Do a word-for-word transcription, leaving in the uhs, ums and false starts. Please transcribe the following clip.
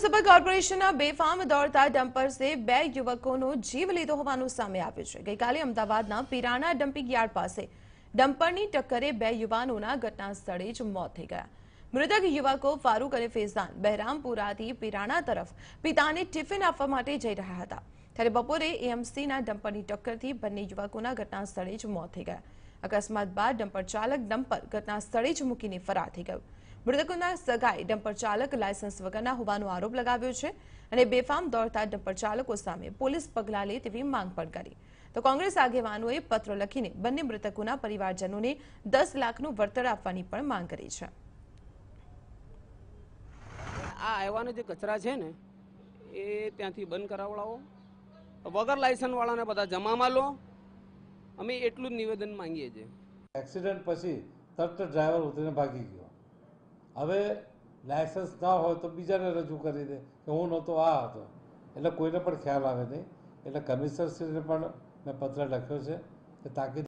Municipal કોર્પોરેશનના બેફામ દોડતા ડમ્પર્સે બે યુવકોનો જીવ લીધો હોવાનું સામે આવ્યું છે। ગઈકાલે અમદાવાદના પિરાણા ડમ્પિંગ યાર્ડ પાસે ડમ્પરની ટક્કરે બે યુવાનોના ઘટના સ્થળે જ મોત થઈ ગયા। મૃતક યુવકો ફારૂક અને ફેઝાન બહેરામપુરાથી પિરાણા તરફ પિતાને ટિફિન આપવા માટે જઈ રહ્યા હતા, ત્યારે બપોરે એએમસીના ડમ્પરની ટક્કરથી બંને યુવકોના ઘટના સ્થળે જ મોત થઈ ગયા। અકસ્માત બાદ ડમ્પર ચાલક ડમ્પર ઘટના સ્થળે જ મૂકીને ફરાર થઈ ગયો। મૃતકોના સગાએ ડમ્પર ચાલક લાયસન્સ વગરના હોવાનો આરોપ લગાવ્યો છે અને બેફામ દોડતા ડમ્પર ચાલકો સામે પોલીસ પગલાં લે તેવી માંગ પણ કરી। તો કોંગ્રેસ આગેવાનોએ પત્ર લખીને બંને મૃતકોના પરિવારજનોને દસ લાખનું વળતર આપવાની પણ માંગ કરી છે। આ આવવાનો જે કચરા છે ને એ ત્યાંથી બંધ કરાવડાવો, વગર લાયસન્સ વાળાને બધા જમામાં લો, અમે એટલું જ નિવેદન માંગીએ છીએ। એક્સિડન્ટ પછી તરત ડ્રાઈવર ઉતરીને ભાગી ગયો। હવે લાયસન્સ ના હોય તો બીજાને રજૂ કરી દે કે હું નહોતો, આ હતો, એટલે કોઈને પણ ખ્યાલ આવે નહીં। એટલે કમિશનરશ્રીને પણ મેં પત્ર લખ્યો છે કે તાકીદ